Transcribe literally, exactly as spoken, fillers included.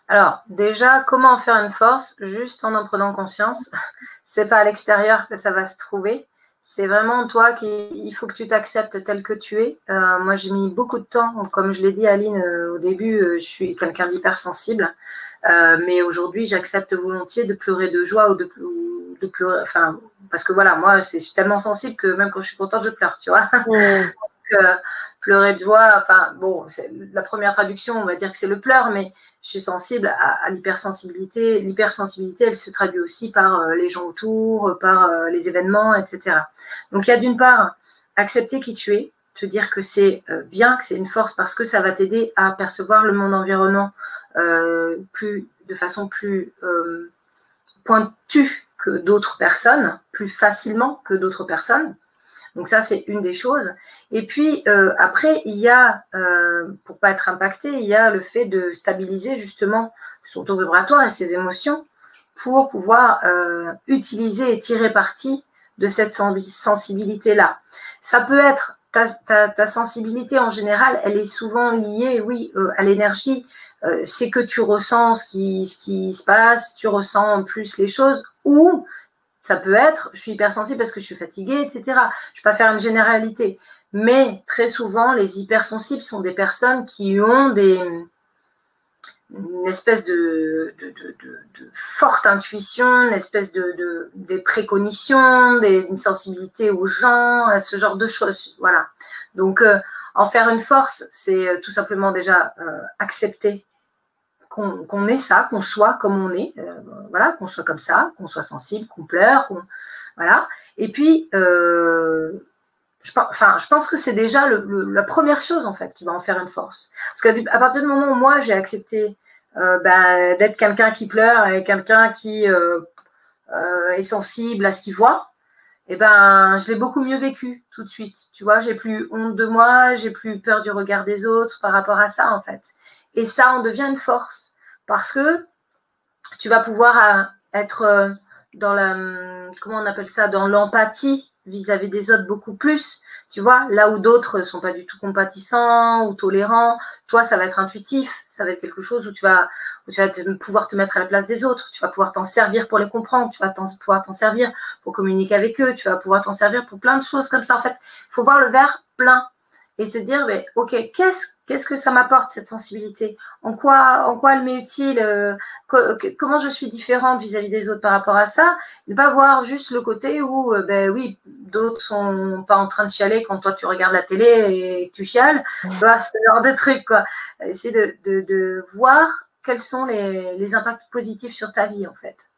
Alors, déjà, comment en faire une force? Juste en en prenant conscience. C'est pas à l'extérieur que ça va se trouver. C'est vraiment toi qui, il faut que tu t'acceptes tel que tu es. Euh, moi, j'ai mis beaucoup de temps. Comme je l'ai dit, Aline, euh, au début, euh, je suis quelqu'un d'hypersensible. Euh, mais aujourd'hui, j'accepte volontiers de pleurer de joie ou de, ou de pleurer. Enfin, parce que voilà, moi, c'est, je suis tellement sensible que même quand je suis contente, je pleure, tu vois. Mm. Donc, euh, pleurer de joie, enfin, bon, c'est, la première traduction, on va dire que c'est le pleur, mais je suis sensible à, à l'hypersensibilité. L'hypersensibilité, elle se traduit aussi par euh, les gens autour, par euh, les événements, et cetera. Donc, il y a d'une part, accepter qui tu es, te dire que c'est euh, bien, que c'est une force parce que ça va t'aider à percevoir le monde environnant euh, plus, de façon plus euh, pointue que d'autres personnes, plus facilement que d'autres personnes. Donc ça, c'est une des choses. Et puis euh, après, il y a, euh, pour pas être impacté, il y a le fait de stabiliser justement son taux vibratoire et ses émotions pour pouvoir euh, utiliser et tirer parti de cette sensibilité-là. Ça peut être ta, ta, ta sensibilité en général, elle est souvent liée, oui, euh, à l'énergie. Euh, c'est que tu ressens ce qui, ce qui se passe, tu ressens plus les choses, ou ça peut être, je suis hypersensible parce que je suis fatiguée, et cetera. Je ne vais pas faire une généralité. Mais très souvent, les hypersensibles sont des personnes qui ont des, une espèce de, de, de, de, de forte intuition, une espèce de, de des préconitions, des, une sensibilité aux gens, à ce genre de choses. Voilà. Donc, euh, en faire une force, c'est tout simplement déjà euh, accepter qu'on qu'on ait ça, qu'on soit comme on est, euh, voilà, qu'on soit comme ça, qu'on soit sensible, qu'on pleure, qu'on, voilà. Et puis, euh, je, enfin, je pense que c'est déjà le, le, la première chose en fait qui va en faire une force. Parce qu'à partir du moment où moi j'ai accepté euh, bah, d'être quelqu'un qui pleure et quelqu'un qui euh, euh, est sensible à ce qu'il voit, et ben je l'ai beaucoup mieux vécu tout de suite. Tu vois, j'ai plus honte de moi, j'ai plus peur du regard des autres par rapport à ça en fait. Et ça en devient une force parce que tu vas pouvoir être dans la, comment on appelle ça, dans l'empathie vis-à-vis des autres beaucoup plus, tu vois, là où d'autres sont pas du tout compatissants ou tolérants, toi ça va être intuitif, ça va être quelque chose où tu vas, où tu vas te, pouvoir te mettre à la place des autres, tu vas pouvoir t'en servir pour les comprendre, tu vas t'en, pouvoir t'en servir pour communiquer avec eux, tu vas pouvoir t'en servir pour plein de choses comme ça. En fait, il faut voir le verre plein et se dire, mais ok, qu'est-ce, qu'est-ce que ça m'apporte cette sensibilité? En quoi, en quoi elle m'est utile? euh, Comment je suis différente vis-à-vis des autres par rapport à ça, ne pas voir juste le côté où, euh, ben oui, d'autres sont pas en train de chialer quand toi tu regardes la télé et que tu chiales, tu vois, ce genre de truc, quoi. Essayer de, de, de voir quels sont les, les impacts positifs sur ta vie, en fait.